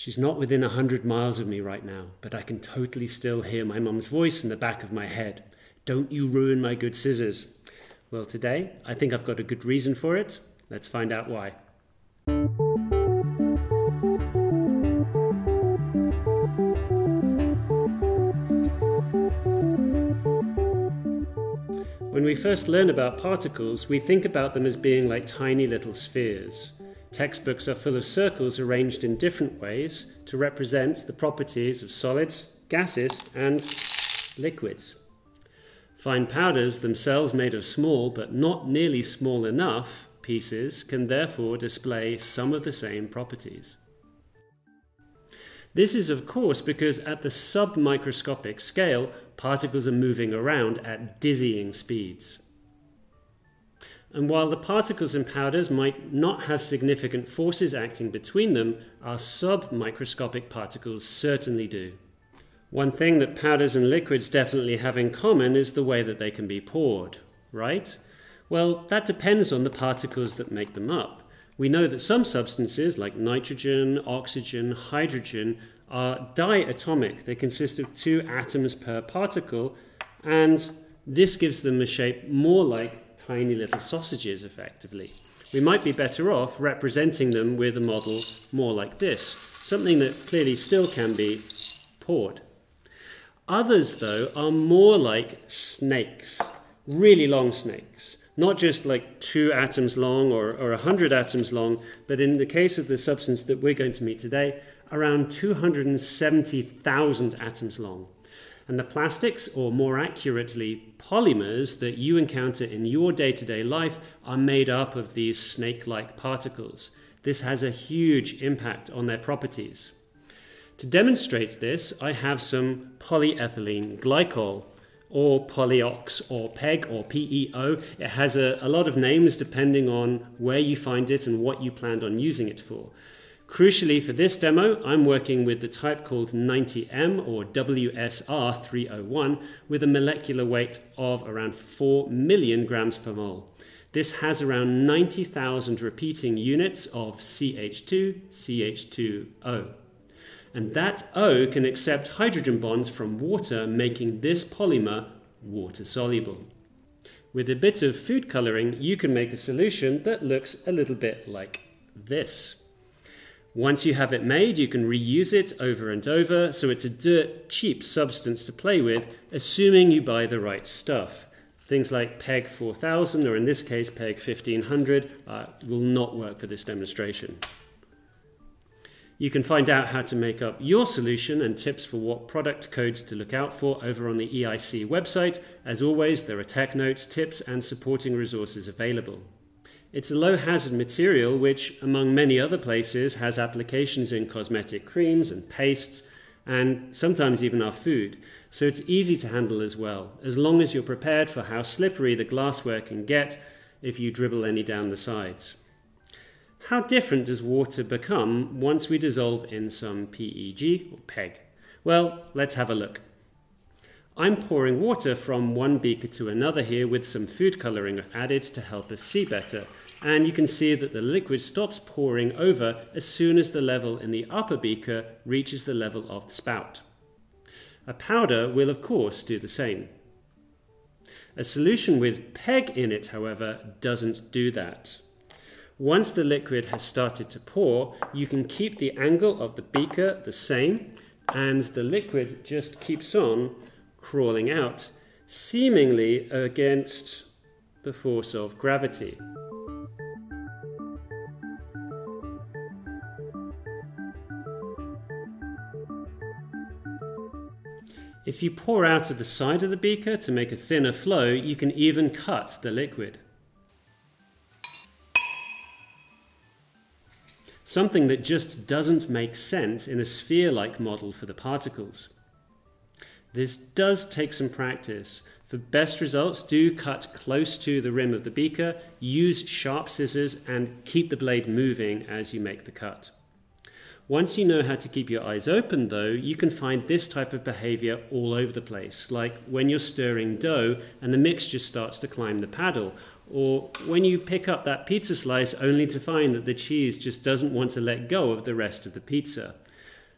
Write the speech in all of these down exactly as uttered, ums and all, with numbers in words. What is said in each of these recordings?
She's not within a hundred miles of me right now, but I can totally still hear my mum's voice in the back of my head. Don't you ruin my good scissors. Well, today, I think I've got a good reason for it. Let's find out why. When we first learn about particles, we think about them as being like tiny little spheres. Textbooks are full of circles arranged in different ways to represent the properties of solids, gases, and liquids. Fine powders, themselves made of small but not nearly small enough pieces, can therefore display some of the same properties. This is of course because at the submicroscopic scale, particles are moving around at dizzying speeds. And while the particles in powders might not have significant forces acting between them, our submicroscopic particles certainly do. One thing that powders and liquids definitely have in common is the way that they can be poured, right? Well, that depends on the particles that make them up. We know that some substances like nitrogen, oxygen, hydrogen are diatomic. They consist of two atoms per particle, and this gives them a shape more like tiny little sausages, effectively. We might be better off representing them with a model more like this, something that clearly still can be poured. Others, though, are more like snakes, really long snakes. Not just like two atoms long or, or a hundred atoms long, but in the case of the substance that we're going to meet today, around two hundred seventy thousand atoms long. And the plastics, or more accurately, polymers that you encounter in your day-to-day life are made up of these snake-like particles. This has a huge impact on their properties. To demonstrate this, I have some polyethylene glycol, or polyox, or PEG, or P E O. It has a, a lot of names depending on where you find it and what you planned on using it for. Crucially for this demo, I'm working with the type called ninety M or W S R three oh one with a molecular weight of around four million grams per mole. This has around ninety thousand repeating units of C H two C H two O. And that O can accept hydrogen bonds from water, making this polymer water-soluble. With a bit of food coloring, you can make a solution that looks a little bit like this. Once you have it made, you can reuse it over and over, so it's a dirt cheap substance to play with, assuming you buy the right stuff. Things like PEG four thousand, or in this case PEG fifteen hundred, uh, will not work for this demonstration. You can find out how to make up your solution and tips for what product codes to look out for over on the E I C website. As always, there are tech notes, tips, and supporting resources available. It's a low-hazard material which, among many other places, has applications in cosmetic creams and pastes, and sometimes even our food, so it's easy to handle as well, as long as you're prepared for how slippery the glassware can get if you dribble any down the sides. How different does water become once we dissolve in some P E G or PEG? Well, let's have a look. I'm pouring water from one beaker to another here with some food coloring added to help us see better. And you can see that the liquid stops pouring over as soon as the level in the upper beaker reaches the level of the spout. A powder will of course do the same. A solution with PEG in it, however, doesn't do that. Once the liquid has started to pour, you can keep the angle of the beaker the same, and the liquid just keeps on crawling out, seemingly against the force of gravity. If you pour out of the side of the beaker to make a thinner flow, you can even cut the liquid. Something that just doesn't make sense in a sphere-like model for the particles. This does take some practice. For best results, do cut close to the rim of the beaker, use sharp scissors, and keep the blade moving as you make the cut. Once you know how to keep your eyes open, though, you can find this type of behavior all over the place, like when you're stirring dough and the mixture starts to climb the paddle, or when you pick up that pizza slice only to find that the cheese just doesn't want to let go of the rest of the pizza.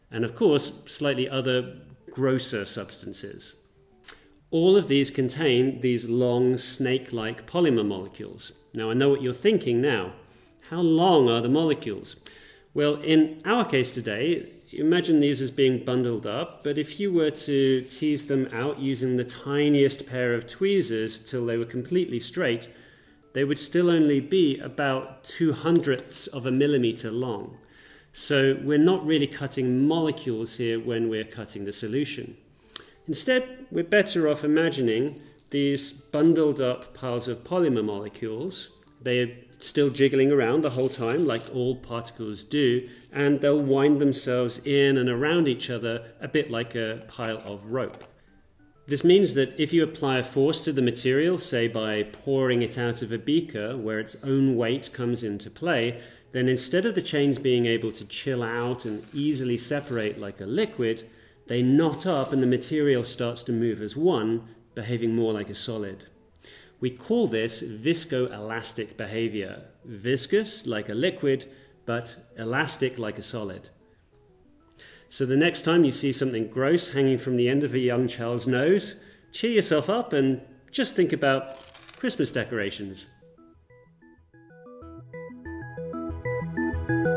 and of course slightly other grosser substances. All of these contain these long snake-like polymer molecules. Now I know what you're thinking now. How long are the molecules? Well, in our case today, imagine these as being bundled up, but if you were to tease them out using the tiniest pair of tweezers till they were completely straight, they would still only be about two hundredths of a millimeter long. So we're not really cutting molecules here when we're cutting the solution. Instead, we're better off imagining these bundled up piles of polymer molecules. They're still jiggling around the whole time, like all particles do, and they'll wind themselves in and around each other a bit like a pile of rope. This means that if you apply a force to the material, say by pouring it out of a beaker where its own weight comes into play, then instead of the chains being able to chill out and easily separate like a liquid, they knot up and the material starts to move as one, behaving more like a solid. We call this viscoelastic behavior. Viscous, like a liquid, but elastic, like a solid. So the next time you see something gross hanging from the end of a young child's nose, cheer yourself up and just think about Christmas decorations.